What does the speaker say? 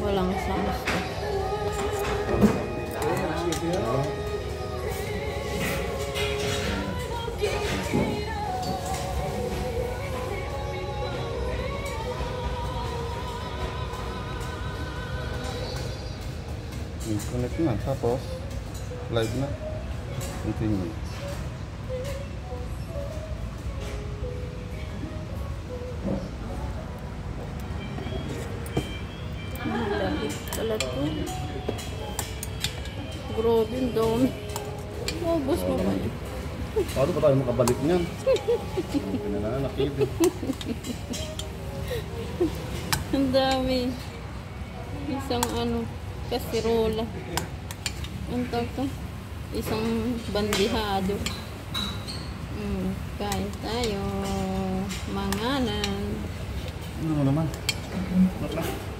Walang sauce. Connect na, tapos live na. Continue. Pala to. Grabe, ang dami. Ubus mo ba yun? Paano pa tayo makabalik niyan? Pinananakid. Ang dami. Isang kasirola. Ang tawag to? Isang bandihado. Kain tayo. Manganan. Ano naman?